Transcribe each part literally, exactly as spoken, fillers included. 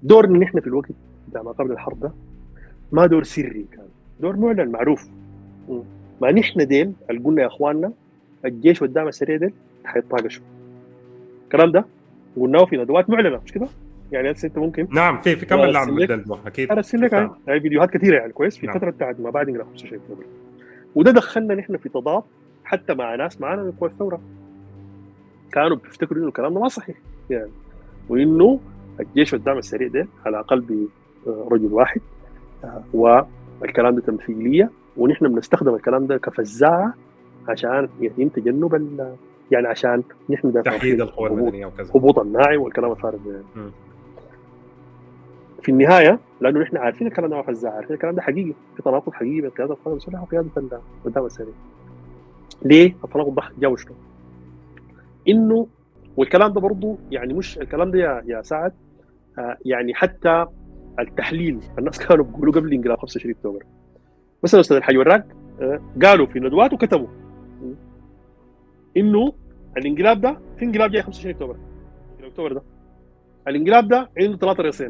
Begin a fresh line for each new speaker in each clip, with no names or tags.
دورنا نحن في الوقت بتاع ما قبل الحرب ده ما دور سري، كان دور معلن معروف. ما نحن ديل اللي قلنا يا اخواننا الجيش والدعم السريع ديل حيتطاقشوا. الكلام ده قلناه في ندوات معلنه مش كده؟ يعني هسه انت ممكن
نعم في في كم نعم اكيد
ارسل لك هاي, هاي فيديوهات كثيره يعني كويس في
نعم.
الفتره بتاعت ما بعد انقلاب خمسة وعشرين اكتوبر. وده دخلنا نحن في تضاد حتى مع ناس معانا من قوى الثوره كانوا بيفتكروا انه الكلام ده ما صحيح يعني، وانه الجيش والدعم السريع ده على الاقل برجل واحد والكلام ده تمثيليه، ونحن بنستخدم الكلام ده كفزاعه عشان يتم تجنب ال يعني عشان نحن ده
تحييد القوى المدنيه وكذا
هبوط الناعم والكلام الفارغ ده. في النهايه لانه نحن عارفين الكلام ده ما فزاعه، عارفين الكلام ده حقيقي، في تناقض حقيقي بين قياده القوات المسلحه وقياده الدعم السريع. ليه التناقض ده جاوا شنو؟ انه والكلام ده برضه يعني مش الكلام ده يا يا سعد آه يعني حتى التحليل الناس كانوا بيقولوا قبل انقلاب خمسة وعشرين اكتوبر. مثلا استاذ الحي وراق آه قالوا في ندوات وكتبوا انه الانقلاب ده في انقلاب جاي خمسة وعشرين اكتوبر. اكتوبر ده الانقلاب ده عنده ثلاثه رئيسين: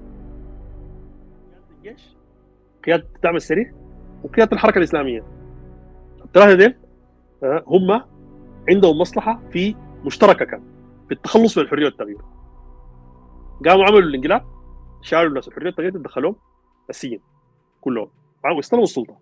قياده الجيش، قياده الدعم السريع، وقياده الحركه الاسلاميه. الثلاثه ديل آه هم عندهم مصلحه في مشتركه كان في التخلص من الحريه والتغيير. قاموا عملوا الانقلاب، شالوا الناس الحريه والتغيير دخلوهم السجن كلهم واستلموا السلطه.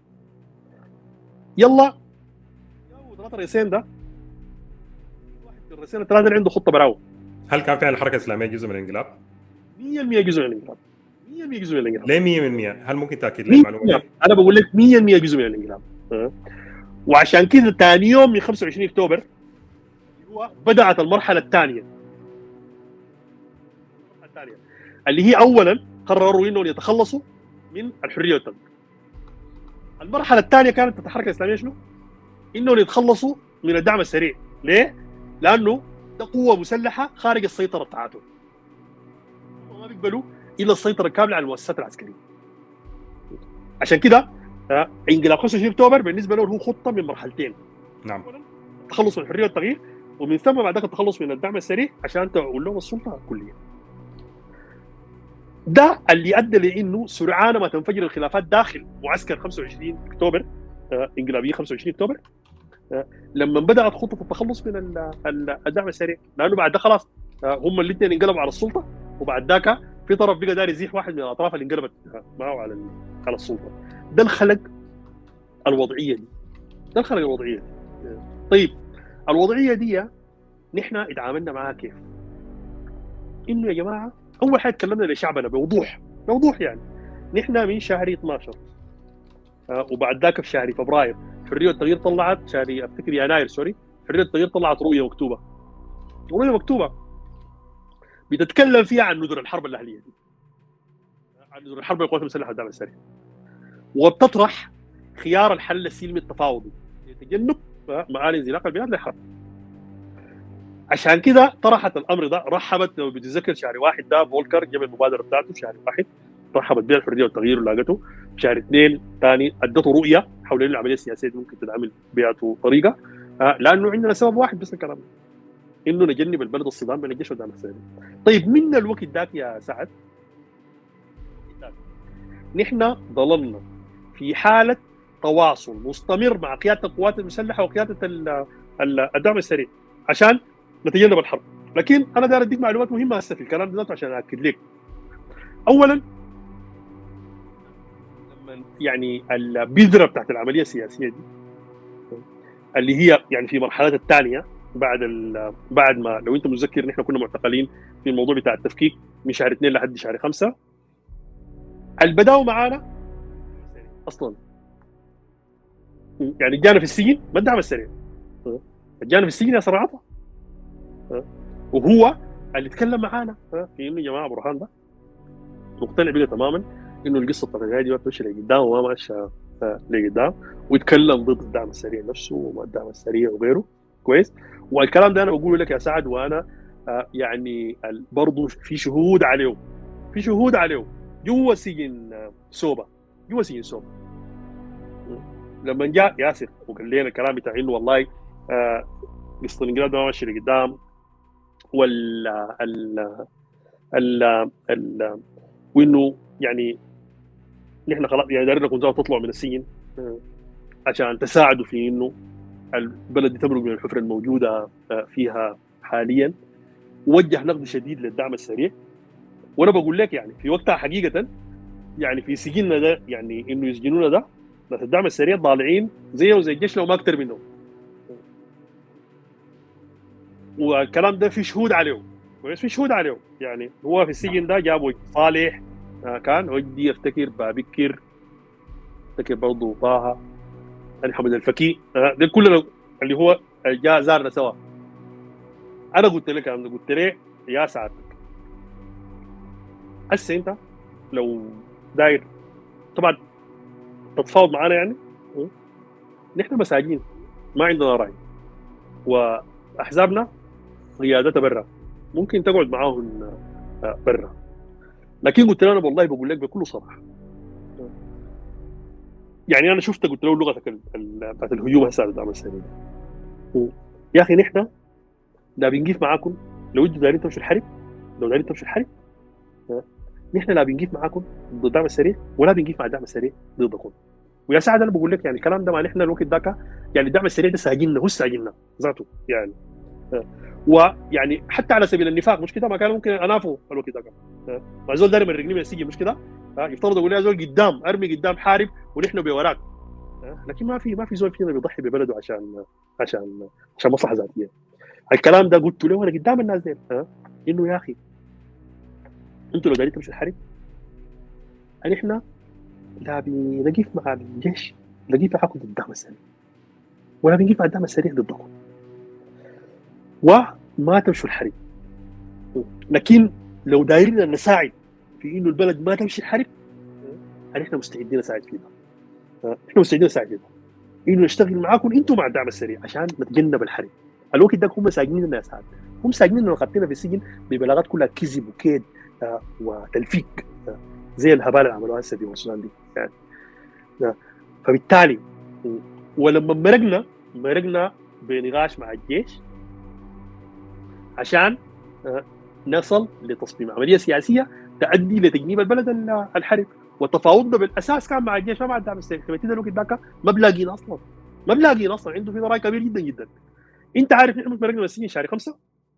يلا جاوا ثلاثه رئيسين ده واحد من الرئيسين الثلاثه عنده خطه براو.
هل كان فعلا الحركه الاسلاميه جزء من الانقلاب؟
مية بالمية جزء من الانقلاب. مية بالمية جزء من الانقلاب.
ليه مية بالمية؟ هل ممكن تاكد لي المعلومه دي؟
انا بقول لك مية بالمية جزء من الانقلاب. أه؟ وعشان كذا ثاني يوم من خمسة وعشرين اكتوبر هو بدات المرحله الثانيه. المرحله الثانيه اللي هي اولا قرروا انهم يتخلصوا من الحريه والتغيير. المرحله الثانيه كانت الحركه الاسلاميه شنو؟ انهم يتخلصوا من الدعم السريع. ليه؟ لانه ده قوه مسلحه خارج السيطره بتاعته. ما بيقبلوا الا السيطره الكامله على المؤسسات العسكريه. عشان كده انقلاب خمسة وعشرين اكتوبر بالنسبه له هو خطه من مرحلتين.
نعم.
التخلص من الحريه والتغيير، ومن ثم بعد ذلك التخلص من الدعم السريع عشان تعول لهم السلطه كليا. ده اللي ادى لانه سرعان ما تنفجر الخلافات داخل معسكر خمسة وعشرين اكتوبر، انقلابيه خمسة وعشرين اكتوبر، لما بدات خطه التخلص من الدعم السريع، لانه بعد ده خلاص هم الاثنين انقلبوا على السلطه، وبعد ذاك في طرف بقى داير يزيح واحد من الاطراف اللي انقلبت معه على على السلطه. ده الخلق الوضعيه دي. ده الخلق الوضعيه دي. طيب الوضعيه دي نحن اتعاملنا معها كيف؟ انه يا جماعه اول حاجه تكلمنا لشعبنا بوضوح بوضوح يعني نحن من شهر اثناشر آه وبعد ذاك في شهر فبراير حريه والتغيير طلعت شهر افتكر يناير سوري حريه والتغيير طلعت رؤيه مكتوبه. رؤيه مكتوبه بتتكلم فيها عن نذر الحرب الاهليه دي، عن نذر الحرب للقوات المسلحه والدعم السريع، وبتطرح خيار الحل السلمي التفاوضي لتجنب معالي انزلاق البلاد للحرب. عشان كده طرحت الامر ده، رحبت لو بتتذكر شهر واحد ده فولكر جاب المبادره بتاعته شهر واحد، رحبت بها الحريه والتغيير ولاقته. شهر اثنين ثاني ادته رؤيه حول العمليه السياسيه دي ممكن تنعمل بيعته طريقه آه لانه عندنا سبب واحد بس الكلام ده، انه نجنب البلد الصدام بين الجيش والدعم السريع. طيب من الوقت ذاك يا سعد نحن ظللنا في حاله تواصل مستمر مع قياده القوات المسلحه وقياده الدعم السريع عشان نتجنب الحرب. لكن انا داير اديك معلومات مهمه هسه في الكلام ده عشان اكد لك. اولا لما يعني البذره بتاعت العمليه السياسيه دي اللي هي يعني في مرحلتها الثانيه بعد بعد ما لو انت متذكر نحن كنا معتقلين في الموضوع بتاع التفكيك من شهر اثنين لحد شهر خمسة، البداوا معانا اصلا يعني جانا في السجن ما الدعم السريع، جانا في السجن يا صراحه وهو اللي اتكلم معانا في انه يا جماعه برهان ده مقتنع بيه تماما انه القصه الطبيعيه دي ما تمشي لقدام وما ماشيه لقدام، ويتكلم ضد الدعم السريع نفسه وما الدعم السريع وغيره كويس. والكلام ده انا بقوله لك يا سعد وانا آه يعني برضه في شهود عليه، في شهود عليه جوا سجن سوبا، جوا سجن سوبا لما جاء ياسر وقال لنا الكلام بتاع انه والله آه قصه الانقلاب ده ما ماشي لقدام وال ال ال وانه يعني نحن خلاص يعني دايرين نكون تطلعوا من السجن عشان تساعدوا في انه البلد دي تمرق من الحفره الموجوده فيها حاليا. ووجه نقد شديد للدعم السريع. وانا بقول لك يعني في وقتها حقيقه يعني في سجننا ده يعني انه يسجنونا ده ناس الدعم السريع ضالعين زيه وزي الجيش لو ما اكثر منهم. والكلام ده في شهود عليه كويس، في شهود عليه. يعني هو في السجن ده جابوا صالح كان ودي افتكر بابكر افتكر برضه طه يعني حمد الفكي ده كلنا اللي هو جاء زارنا سوا. انا قلت لك انا قلت له يا سعادتك هسه انت لو داير طبعا تتفاوض معانا يعني نحن مساجين ما عندنا راي واحزابنا قيادتها برا ممكن تقعد معاهم برا. لكن قلت له انا والله بقول لك بكل صراحه يعني انا شفت قلت له لغتك بتاعت الهجوم هسه على الدعم السريع يا اخي نحن لا بنقيف معاكم لو انتوا دايرين تمشوا الحرب لو دايرين تمشوا الحرب نحن لا بنقيف معاكم ضد الدعم السريع ولا بنقيف مع الدعم السريع ضدكم. ويا سعد انا بقول لك يعني الكلام ده ما نحن الوقت ذاك يعني الدعم السريع ده ساجلنا هو ساجلنا ذاته يعني. ويعني حتى على سبيل النفاق مش كده ما كان ممكن انافه الوقت ذاك مع زول داير يمرقني من السجن مش كده يفترض اقول يا زول قدام ارمي قدام حارب ونحن بوراك. لكن ما في ما في زول فينا بيضحي ببلده عشان عشان عشان مصلحه ذاتيه. الكلام ده قلت له انا قدام الناس دي انه يا اخي انتوا لو دايرين تمشوا الحرب نحن لا بنقيف مع الجيش نقيف معاكم ضد الدعم السريع ولا بنقيف مع الدعم السريع ضدكم وما تمشوا الحرب. لكن لو دايرين نساعد في انه البلد ما تمشي الحرب نحن مستعدين نساعد فيها. نحن مستعدين نساعد فيها انه نشتغل معاكم انتم مع الدعم السريع عشان نتجنب الحرب. الوقت ده هم ساجنين يا سعد هم ساجنين وقتنا في السجن ببلاغات كلها كذب وكيد آه وتلفيق آه زي الهبال اللي عملوها هسه في السودان دي يعني. آه فبالتالي ولما مرقنا مرقنا بنقاش مع الجيش عشان آه نصل لتصميم عمليه سياسيه تؤدي لتجنيب البلد الحرب. وتفاوضنا بالاساس كان مع الجيش ما مع الدعم السريع. كده الوقت ذاك ما بلاقين اصلا ما بلاقين اصلا عنده في ضراي كبير جدا جدا. انت عارف نحن مرقنا من السجن شهر خمسة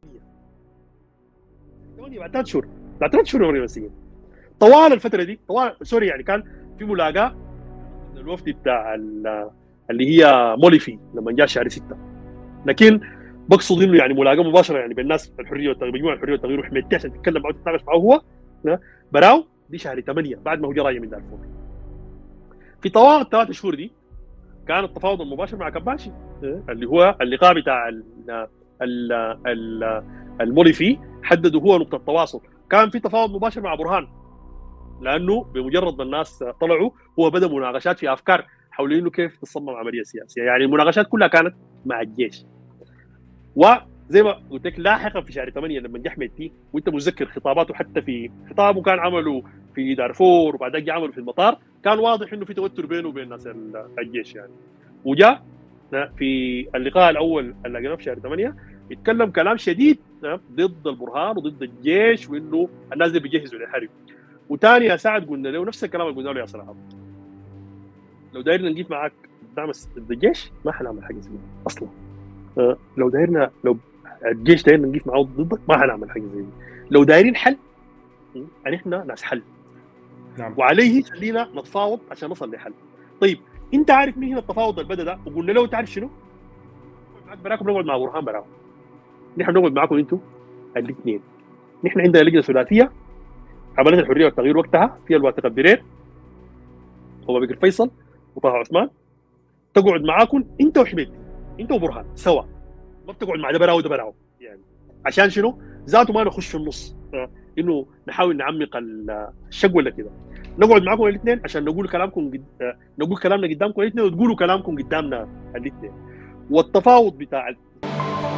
بعد ثلاث شهور بعد ثلاث شهور مرقنا من السجن. طوال الفتره دي طوال سوري يعني كان في ملاقاه الوفد بتاع اللي هي موليفي لما جاء شهر ستة. لكن بقصد انه يعني ملاقاه مباشره يعني بين الناس الحريه والتغيير مجموعه الحريه والتغيير وحميدتي عشان تتكلم معه وتتناقش معه هو براو دي شهر ثمانية بعد ما هو جا راجع من دارفور. في طوال الثلاث شهور دي كان التفاوض المباشر مع كباشي اللي هو اللقاء بتاع ال ال ال الموليفي حددوا هو نقطه التواصل. كان في تفاوض مباشر مع برهان لانه بمجرد ما الناس طلعوا هو بدا مناقشات في افكار حول انه كيف تصمم عمليه سياسيه. يعني المناقشات كلها كانت مع الجيش. وزي ما قلت لك لاحقا في شهر ثمانية لما جه حميدتي وانت متذكر خطاباته حتى في خطابه كان عمله في دارفور وبعدين جه عمله في المطار كان واضح انه في توتر بينه وبين الناس الجيش يعني. وجاء في اللقاء الاول اللي لقيناه في شهر ثمانية يتكلم كلام شديد ضد البرهان وضد الجيش وانه الناس دي بيجهزوا للحرب. وثاني يا سعد قلنا له نفس الكلام اللي قلنا له يا صلاح لو دايرنا نجيب معاك دعم ضد الجيش ما حنعمل حاجه زي دي اصلا. أه لو دايرنا لو الجيش دايرنا نجيب معاه ضدك ما حنعمل حاجه زي دي. لو دايرين حل احنا ناس حل نعم. وعليه خلينا نتفاوض عشان نصل لحل. طيب انت عارف مين هنا التفاوض اللي بدا ده وقلنا له تعرف شنو؟ معاك براكم نقعد مع برهان براهم. نحن نقعد معاكم انتم الاثنين. نحن عندنا لجنه ثلاثيه عملت الحريه والتغيير وقتها فيها الواثق البرير هو بكر فيصل وطه عثمان تقعد معاكم انت وحميد انت وبرهان سوا ما بتقعد مع ده براو وده براو يعني عشان شنو؟ ذاته ما نخش في النص انه نحاول نعمق الشق ولا كده. نقعد معاكم الاثنين عشان نقول كلامكم جد... نقول كلامنا قدامكم الاثنين وتقولوا كلامكم قدامنا الاثنين. والتفاوض بتاع